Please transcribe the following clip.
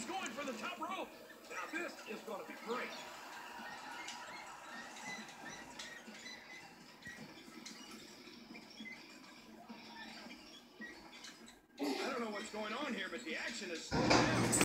going for the top rope. Now this is going to be great. I don't know what's going on here, but the action is slowing down.